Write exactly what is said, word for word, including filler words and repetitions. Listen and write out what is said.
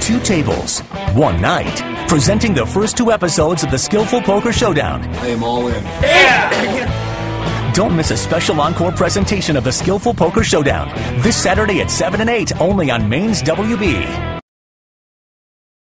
two tables, one night, presenting the first two episodes of the Skillful Poker Showdown. I am all in. Yeah! Don't miss a special encore presentation of the Skillful Poker Showdown this Saturday at seven and eight only on Maine's W B.